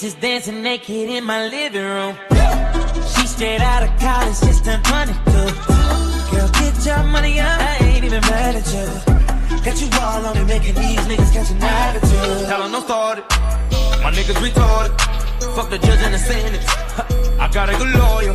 Bitches dancing naked in my living room. She straight out of college, just turned 22. Girl, get your money up, I ain't even mad at you. Got you all on me, making these niggas catch an attitude. Tell them don't start it, my niggas retarded. Fuck the judge and the sentence, I got a good lawyer.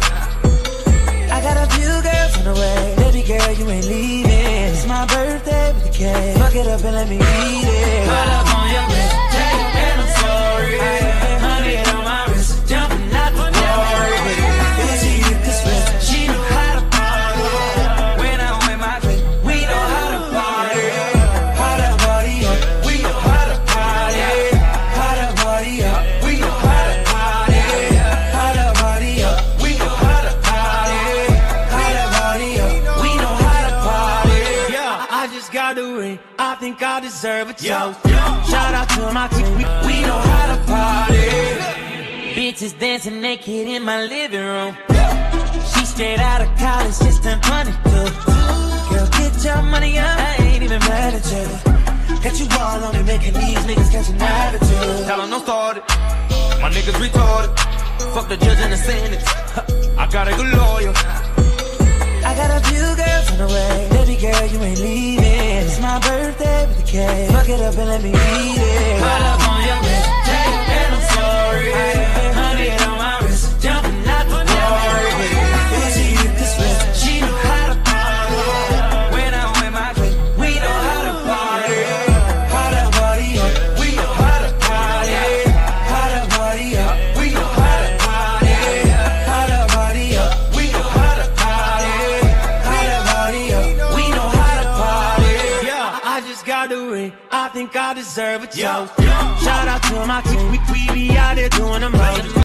I got a few girls on the way, baby girl, you ain't leaving. It's my birthday with the cake, fuck it up and let me eat it. Put up on your wrist, and I'm sorry. Honey on my wrist, jumping out the door. When she hit the switch, she knew how to party. When I'm with my clique, we know how to party. How to party up, we know how to party. How to party up, we know how to party. How to party up, we know how to party. How to party up, we know how to party. Yeah, I just got the ring, I think I deserve a toast. Shout out to my team, we know how to party. Bitches dancing naked in my living room. She straight out of college, just turned 22. Girl, get your money up, I ain't even mad at you. Got you all on me, making these niggas catch an attitude. Tell them don't start it, my niggas retarded. Fuck the judge and the sentence, I got a good lawyer. I got a few girls on the way, baby girl, you ain't leaving. It's my birthday with the cake, fuck it up and let me eat it. Put up on your wrist, and I'm sorry. Honey on my wrist, jumping out the door. When she hit the switch, she knew how to party. When I'm with my clique, we know how to party. How to party up, we know how to party. How to party up, we know how to party. How to party up, we know how to party. How to party up, we know how to party. Yeah, I just got the ring, I think I deserve a toast. Shout out to my team, we be out there doing the most.